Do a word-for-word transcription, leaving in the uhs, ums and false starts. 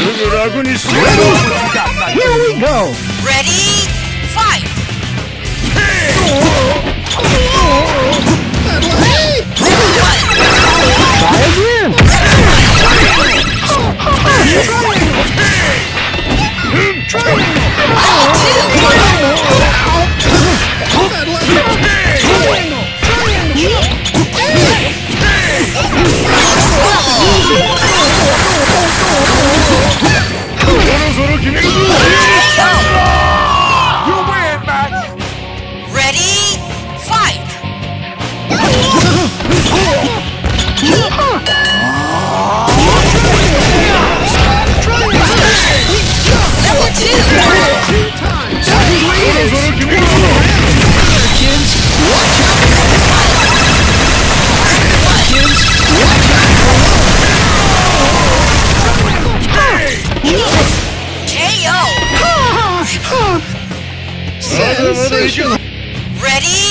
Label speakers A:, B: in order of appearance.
A: Here we go!
B: Ready, fight!
A: Try again!
B: You win, man! Ready, fight! Number two! Two times! Kids, watch out! Kids, watch out! K O! Sensational! Ready?